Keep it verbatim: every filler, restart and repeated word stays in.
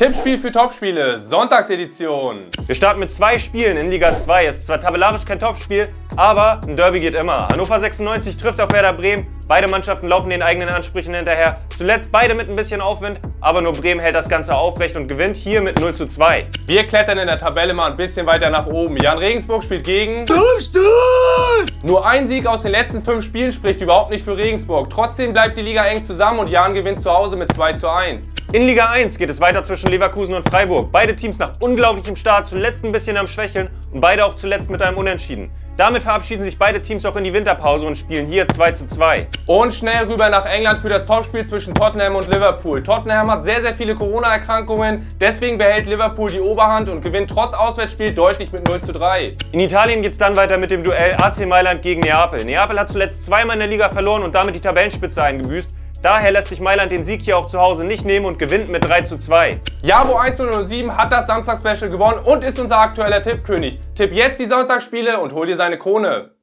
Tippspiel für Topspiele, Sonntagsedition. Wir starten mit zwei Spielen in Liga zwei. Es ist zwar tabellarisch kein Topspiel, aber ein Derby geht immer. Hannover sechsundneunzig trifft auf Werder Bremen. Beide Mannschaften laufen den eigenen Ansprüchen hinterher. Zuletzt beide mit ein bisschen Aufwind, aber nur Bremen hält das Ganze aufrecht und gewinnt hier mit null zu zwei. Wir klettern in der Tabelle mal ein bisschen weiter nach oben. Jan Regensburg spielt gegen Darmstadt! Nur ein Sieg aus den letzten fünf Spielen spricht überhaupt nicht für Regensburg. Trotzdem bleibt die Liga eng zusammen und Jan gewinnt zu Hause mit zwei zu eins. In Liga eins geht es weiter zwischen Leverkusen und Freiburg. Beide Teams nach unglaublichem Start, zuletzt ein bisschen am Schwächeln und beide auch zuletzt mit einem Unentschieden. Damit verabschieden sich beide Teams auch in die Winterpause und spielen hier zwei zu zwei. Und schnell rüber nach England für das Topspiel zwischen Tottenham und Liverpool. Tottenham hat sehr, sehr viele Corona-Erkrankungen, deswegen behält Liverpool die Oberhand und gewinnt trotz Auswärtsspiel deutlich mit null zu drei. In Italien geht es dann weiter mit dem Duell A C Mailand gegen Neapel. Neapel hat zuletzt zweimal in der Liga verloren und damit die Tabellenspitze eingebüßt. Daher lässt sich Mailand den Sieg hier auch zu Hause nicht nehmen und gewinnt mit drei zu zwei. Jabo hundertsieben hat das Samstagsspecial gewonnen und ist unser aktueller Tippkönig. Tipp jetzt die Sonntagsspiele und hol dir seine Krone.